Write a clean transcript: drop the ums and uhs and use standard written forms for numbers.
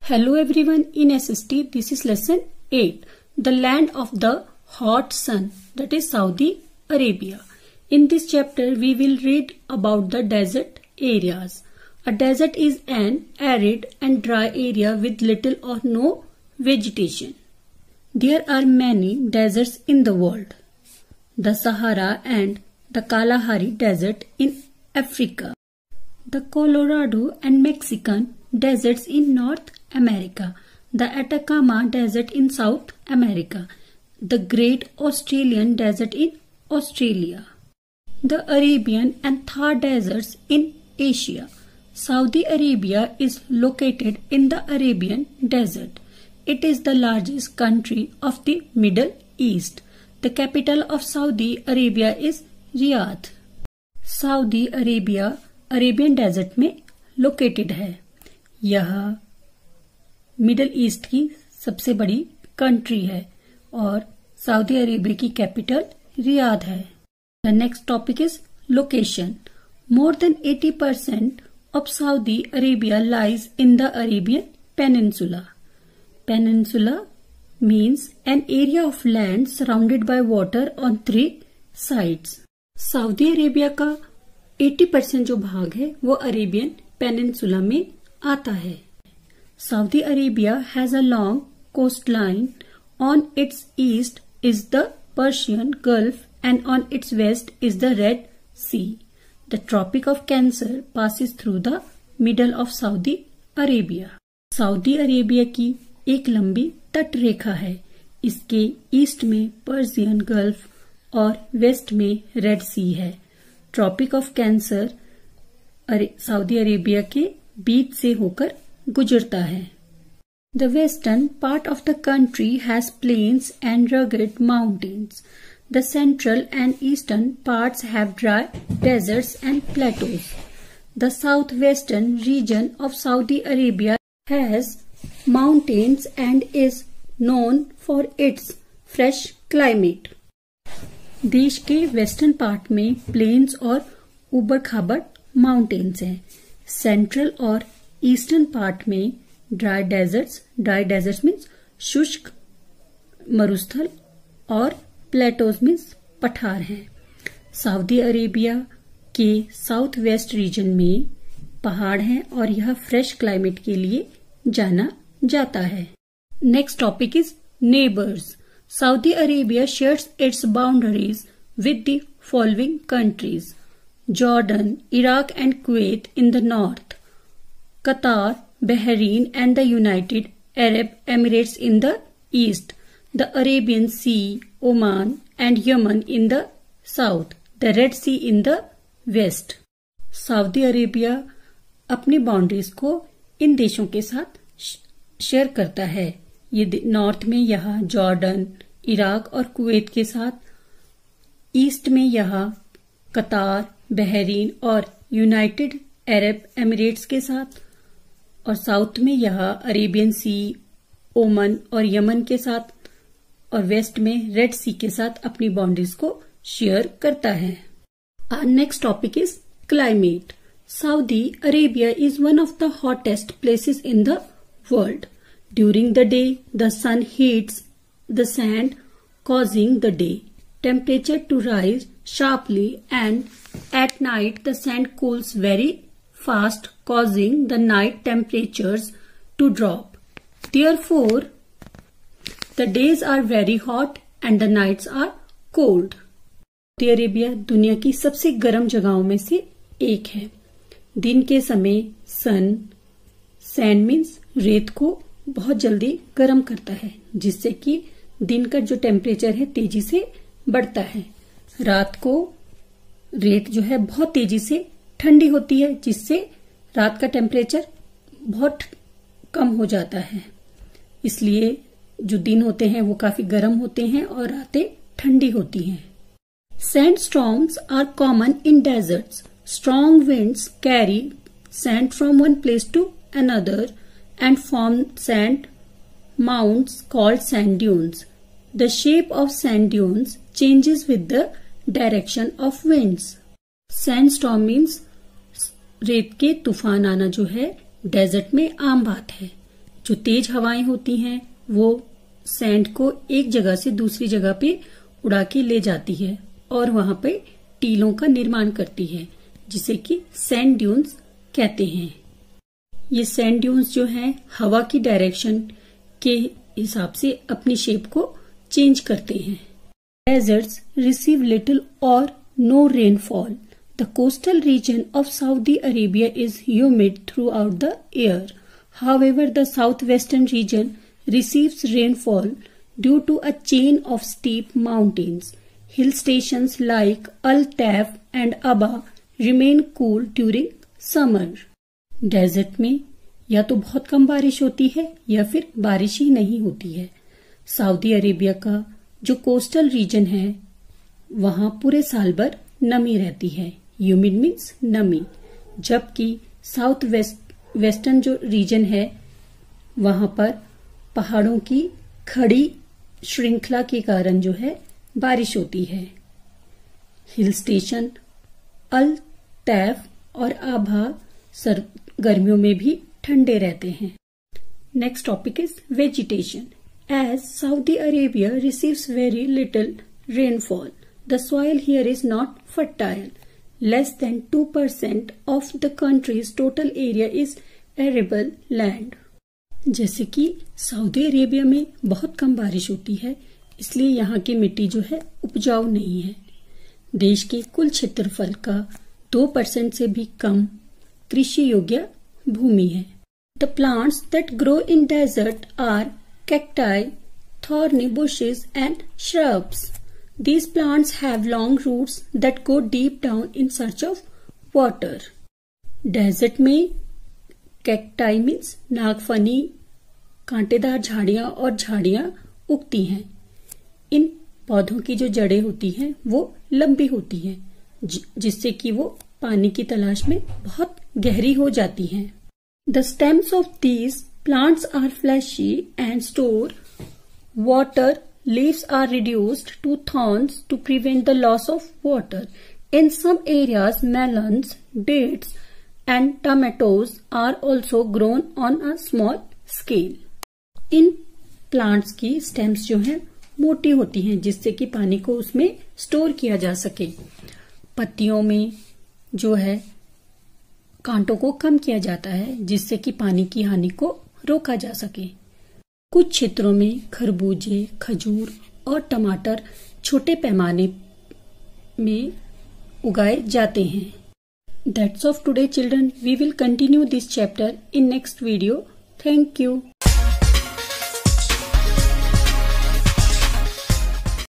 Hello everyone, in SST this is lesson 8, the land of the hot sun, that is Saudi Arabia. In this chapter we will read about the desert areas. A desert is an arid and dry area with little or no vegetation. There are many deserts in the world. The Sahara and the Kalahari Desert in Africa. The Colorado and Mexican deserts in North America, the Atacama Desert in South America, the Great Australian Desert in Australia, the Arabian and Thar deserts in Asia. Saudi Arabia is located in the Arabian Desert. It is the largest country of the Middle East. The capital of Saudi Arabia is Riyadh. Saudi Arabia Arabian desert में located है. यह middle east की सबसे बड़ी country है और Saudi Arabia की capital Riyadh है. The next topic is location. More than 80% of Saudi Arabia lies in the Arabian peninsula. Peninsula means an area of land surrounded by water on 3 sides. Saudi Arabia का 80% जो भाग है वो Arabian peninsula में आता है. Saudi Arabia has a long coast line. On its east is the Persian Gulf and on its west is the Red Sea. The Tropic of Cancer passes through the middle of Saudi Arabia. सऊदी Arabia की एक लंबी तट रेखा है. इसके east में Persian Gulf और वेस्ट में रेड सी है. Tropic of Cancer Saudi Arabia के बीच से होकर गुजरता है. The western part of the country has plains and rugged mountains. The central and eastern parts have dry deserts and plateaus. The south western region of Saudi Arabia has mountains and is known for its fresh climate. देश के western part में planes और उबड़ खाबड़ mountains हैं. Central और eastern part में dry deserts means शुष्क मरुस्थल और प्लेटोज मीन्स पठार हैं. सऊदी अरेबिया के साउथ वेस्ट रीजन में पहाड़ हैं और यह फ्रेश क्लाइमेट के लिए जाना जाता है. Next topic is neighbours. Saudi Arabia shares its boundaries with the following countries: Jordan, Iraq and Kuwait in the north, Qatar, Bahrain and the United Arab Emirates in the east, the Arabian Sea, Oman and Yemen in the south, the Red Sea in the west. Saudi Arabia अपनी boundaries को इन देशों के साथ share करता है. ये north में यहाँ जॉर्डन, इराक और कुवैत के साथ, ईस्ट में यहाँ कतार, बहरीन और यूनाइटेड अरब एमिरेट्स के साथ, और साउथ में यहाँ अरेबियन सी, ओमन और यमन के साथ, और वेस्ट में रेड सी के साथ अपनी बाउंड्रीज को शेयर करता है. Our next topic is climate. Saudi Arabia is one of the hottest places in the world. During the day, the sun heats the sand, causing the day temperature to rise sharply, and at night the sand cools very fast, causing the night temperatures to drop. Therefore, the days are very hot and the nights are cold. Saudi Arabia दुनिया की सबसे गर्म जगहों में से एक है. दिन के समय सैंड मीन्स रेत को बहुत जल्दी गर्म करता है, जिससे कि दिन का जो टेम्परेचर है तेजी से बढ़ता है. रात को रेत जो है बहुत तेजी से ठंडी होती है, जिससे रात का टेम्परेचर बहुत कम हो जाता है. इसलिए जो दिन होते हैं वो काफी गर्म होते हैं और रातें ठंडी होती हैं. Sand storms are common in deserts. Strong winds carry sand from one place to another and form sand mounds called sand dunes. The shape of sand dunes changes with the direction of winds. Sandstorm means रेत के तूफान आना जो है desert में आम बात है. जो तेज हवाएं होती हैं वो सैंड को एक जगह से दूसरी जगह पे उड़ा के ले जाती है और वहां पे टीलों का निर्माण करती है, जिसे कि सैंड ड्यून्स कहते हैं। ये सैंड ड्यून्स जो हैं हवा की डायरेक्शन के हिसाब से अपनी शेप को चेंज करते हैं। Deserts receive little or no rainfall. The coastal region of Saudi Arabia is humid throughout the year. However the south western region receives rainfall due to a chain of steep mountains. Hill stations like Al-Taf and Aba remain cool during summer. Desert में या तो बहुत कम बारिश होती है या फिर बारिश ही नहीं होती है। सऊदी अरेबिया का जो कोस्टल रीजन है वहां पूरे साल भर नमी रहती है। ह्यूमिड मीन्स नमी, जबकि साउथ वेस्टर्न जो रीजन है वहां पर पहाड़ों की खड़ी श्रृंखला के कारण जो है बारिश होती है। हिल स्टेशन अल तैफ और आभा गर्मियों में भी ठंडे रहते हैं। Next topic is vegetation. As Saudi Arabia receives very little rainfall, the soil here is not fertile. Less than 2% of the country's total area is arable land. जैसे कि सऊदी अरेबिया में बहुत कम बारिश होती है, इसलिए यहाँ की मिट्टी जो है उपजाऊ नहीं है। देश के कुल क्षेत्रफल का 2% से भी कम कृषि योग्य भूमि है। The plants that grow in desert are cacti, thorny bushes and shrubs. These plants have long roots that go deep down in search of water. Desert में कैक्टाई मीन्स नागफनी कांटेदार झाड़ियां और झाड़ियां उगती हैं। इन पौधों की जो जड़ें होती हैं वो लंबी होती हैं, जिससे कि वो पानी की तलाश में बहुत गहरी हो जाती हैं। The stems of these plants are fleshy and store water. Leaves are reduced to thorns to prevent the loss of water. In some areas melons, dates and tomatoes are also grown on a small scale. इन plants की stems जो हैं मोटी होती हैं, जिससे कि पानी को उसमें स्टोर किया जा सके। पत्तियों में जो है कांटों को कम किया जाता है, जिससे कि पानी की हानि को रोका जा सके। कुछ क्षेत्रों में खरबूजे, खजूर और टमाटर छोटे पैमाने में उगाए जाते हैं। That's all of today, children. We will continue this chapter in next video. Thank you.